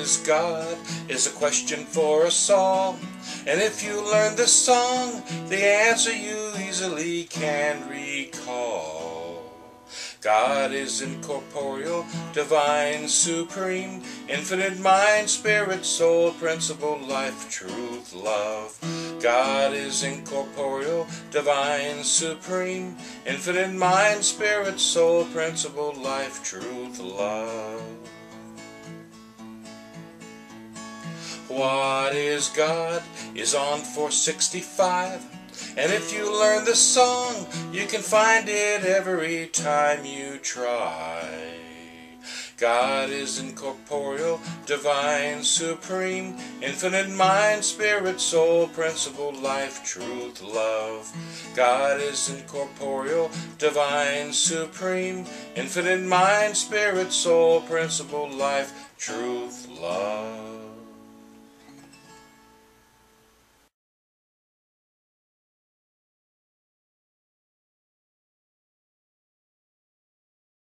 is God is a question for us all. And if you learn this song, the answer you easily can recall. God is incorporeal, divine, supreme, infinite mind, spirit, soul, principle, life, truth, love. God is incorporeal, divine, supreme, infinite mind, spirit, soul, principle, life, truth, love. What is God is on 465. And if you learn this song, you can find it every time you try. God is incorporeal, divine, supreme, infinite mind, spirit, soul, principle, life, truth, love. God is incorporeal, divine, supreme, infinite mind, spirit, soul, principle, life, truth, love.